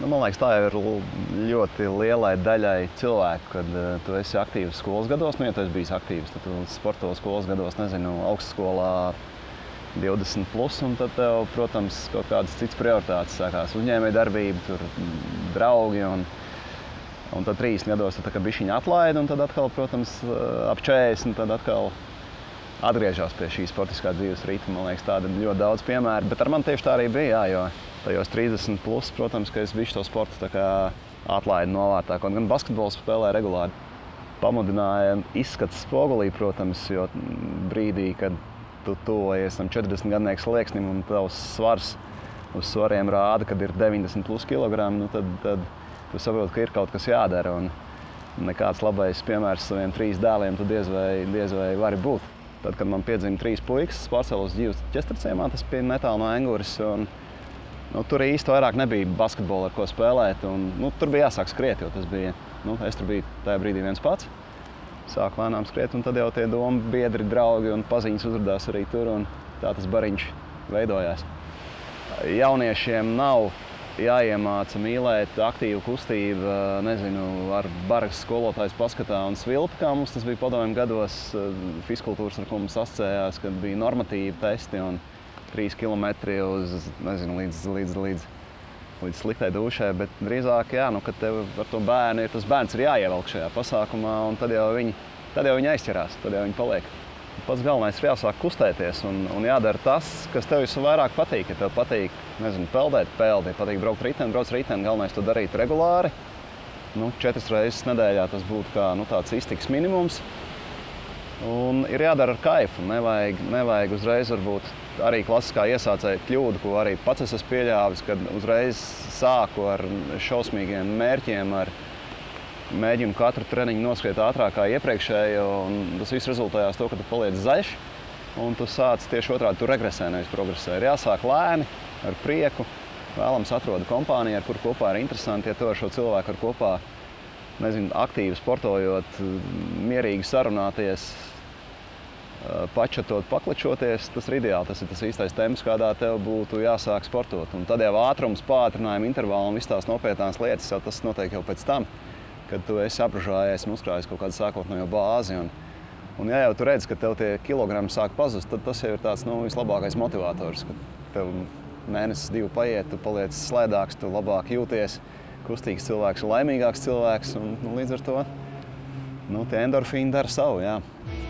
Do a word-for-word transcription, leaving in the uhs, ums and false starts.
Nu, man liekas, tā jau ir ļoti lielai daļai cilvēku, kad uh, tu esi aktīvs skolas gados. Nu, ja tu esi bijis aktīvs, tad tu sporto skolas gados, nezinu, augstskolā divdesmit plus, un tad tev, protams, kaut kādas citas prioritātes sākās. Uzņēmējdarbība, tur draugi, un, un tad trīsdesmit gados tu tā kā bišķiņu atlaidi, un tad atkal, protams, ap četrdesmit, tad atkal atgriežās pie šī sportiskā dzīves ritma. Man liekas, tāda ļoti daudz piemēru, bet ar mani tieši tā arī bija, jā, jo tajos trīsdesmit plus, protams, ka es bišķi to sportu tā kā atlaidu novārtā, kaut gan basketbolu spēlēju regulāri. Pamudināja izskats spogulī, protams, jo brīdī, kad tu tuvojies tam četrdesmitgadnieku slieksnim un tavs svars uz svariem rāda, kad ir deviņdesmit plus kilogrami, nu tad, tad tu saproti, ka ir kaut kas jādara. Un nekāds labais piemērs saviem trīs dēliem tu diez vai, diez vai vari būt. Tad, kad man piedzima trīs puikas, es pārcēlos uz dzīves ķestrciemā, tas bija netālu no Enguras. Un, nu, tur īsti vairāk nebija basketbolu, ar ko spēlēt. Un, nu, tur bija jāsāk skriet, jo tas bija, nu, es tur biju tajā brīdī viens pats. Sāku lēnām skriet, un tad jau tie domu biedri, draugi un paziņas uzrādās arī tur, un tā tas bariņš veidojās. Jauniešiem nav jāiemāca mīlēt aktīvu kustību, nezinu, ar bargas skolotājs paskatā un svilpi, kā mums tas bija padomju gados fizkultūras, ar ko mums asociējās, kad bija normatīvi testi un trīs kilometri uz, nezinu, līdz, līdz, līdz, līdz sliktai dušai, bet drīzāk, jā, nu, kad tev ar to bērnu ir, tas bērns ir jāievelk šajā pasākumā, un tad jau viņi, tad jau viņi aizķerās, tad jau viņi paliek. Pats galvenais ir jāsāk kustēties un, un jādara tas, kas tev visvairāk patīk. Ja tev patīk, nezinu, peldēt, peldi, ja patīk braukt riteni, brauc riteni, galvenais to darīt regulāri. Nu, četras reizes nedēļā tas būtu kā, nu, tāds iztiks minimums. Un ir jādara ar kaifu, nevajag, nevajag uzreiz varbūt arī klasiskā iesācēja kļūdu, ko arī pats es esmu pieļāvis, kad uzreiz sāku ar šausmīgiem mērķiem, ar mēģinu katru treniņu noskriet ātrāk kā iepriekšējo, un tas viss rezultējās to, ka tu paliec zaļš, un tu sāc tieši otrādi, tu regresē, nevis progresē. Ir jāsāk lēni, ar prieku, vēlams atroda kompāniju, ar kuru kopā ir interesanti, ja tu ar šo cilvēku ar kopā, nezinu, aktīvi sportojot, mierīgi sarunāties, pačatot, paklačoties, tas ir ideāli, tas ir tas īstais temps, kādā tev būtu jāsāk sportot. Un tad jau ātrums, pātrinājumi, intervāli un viss tās nopietnās lietas, jau tas notiek jau pēc tam, kad tu esi apražājies un uzkrājis kaut kādu sākotnējo bāzi. Un, un ja jau tu redzi, ka tev tie kilogrami sāk pazust, tad tas jau ir tāds, nu, vislabākais motivators, kad tev mēnesis divi paiet, tu paliec slēdāks, tu labāk jūties, kustīgs cilvēks, laimīgāks cilvēks, un nu, līdz ar to nu, tie endorfīni dara savu, jā.